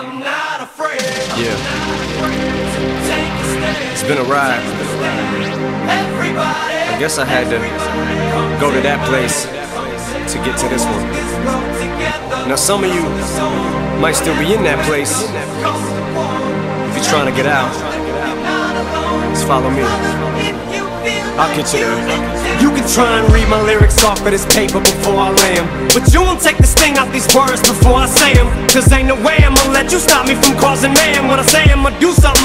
I'm not afraid. Yeah, Take a stand. it's been a ride. Everybody, I guess I had to go to that place to get to this one. Now some of you might still be in that place. If you're trying to get out, just follow me. I'll get you there. You can try and read my lyrics off of this paper before I lay 'em, but you won't take the sting out these words before I say 'em. Cause ain't no way I'ma let you stop me from causing mayhem. When I say I'ma do something,